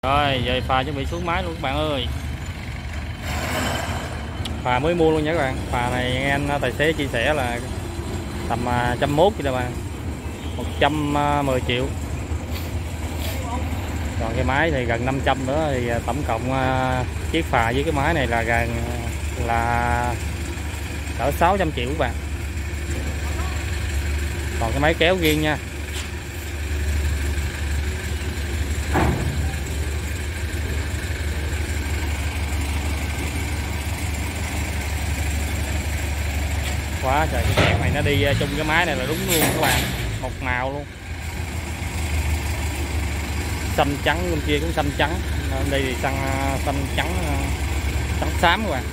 Rồi giờ phà chuẩn bị xuống máy luôn các bạn ơi. Phà mới mua luôn nha các bạn. Phà này nghe anh tài xế chia sẻ là tầm 101 vậy đó bạn, 110 triệu. Còn cái máy thì gần 500 nữa, thì tổng cộng chiếc phà với cái máy này là gần là cỡ 600 triệu các bạn. Còn cái máy kéo riêng nha. Quá trời, cái kẹt này nó đi chung cái máy này là đúng luôn các bạn, một màu luôn, xanh trắng, bên kia cũng xanh trắng, bên đây thì xanh trắng, trắng xám các bạn.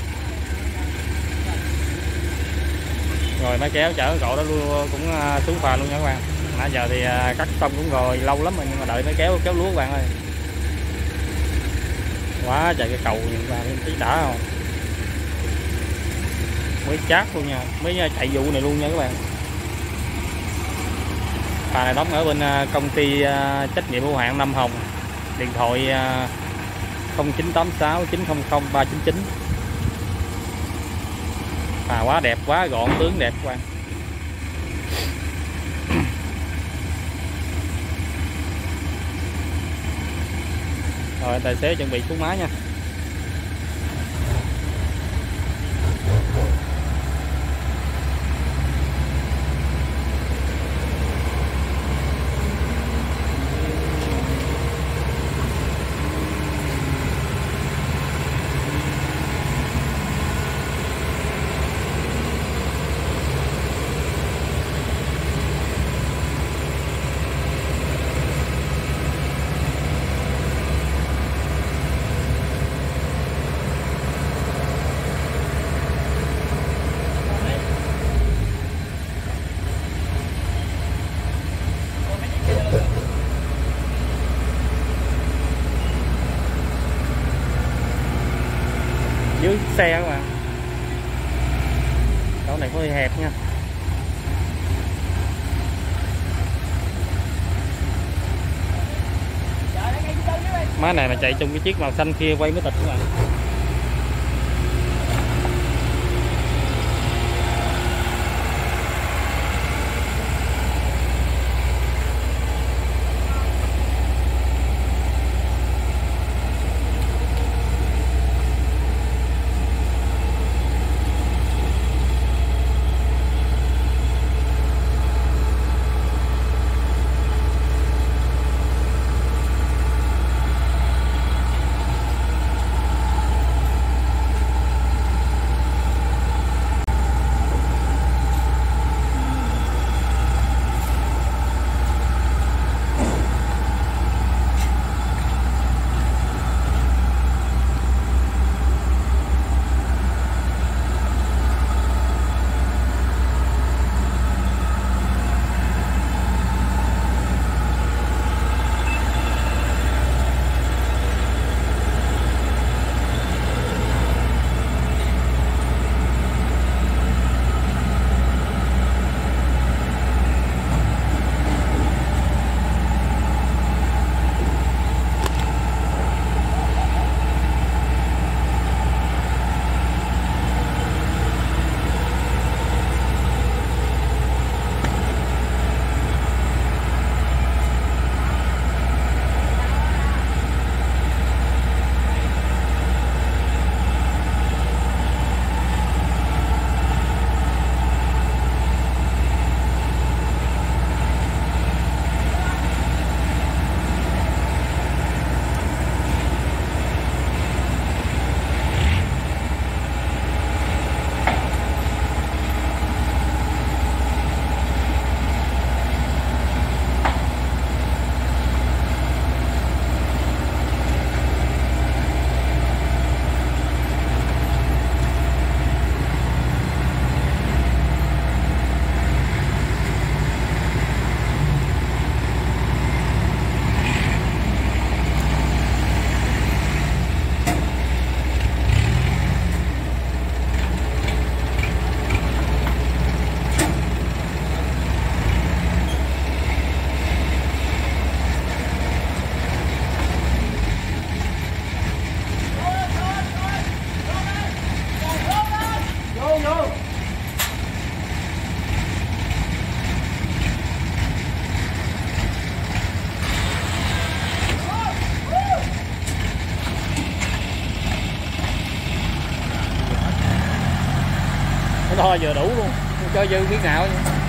Rồi máy kéo chở cậu đó luôn cũng xuống phà luôn nha các bạn. Nãy giờ thì cắt xong cũng rồi lâu lắm rồi, nhưng mà đợi máy kéo lúa các bạn ơi. Quá trời, cái cầu nhìn qua thấy đã không, mới chát luôn nha, mới chạy vụ này luôn nha các bạn. Phà này đóng ở bên công ty trách nhiệm hữu hạn Nam Hồng, điện thoại 0986 900 399. Phà quá đẹp, quá gọn, tướng đẹp các bạn. Rồi tài xế chuẩn bị xuống máy nha. Dưới xe các bạn, chỗ này có hơi hẹp nha. Máy này mà chạy chung cái chiếc màu xanh kia quay mới tịch các bạn. cho vừa đủ luôn, cho dư miếng nào.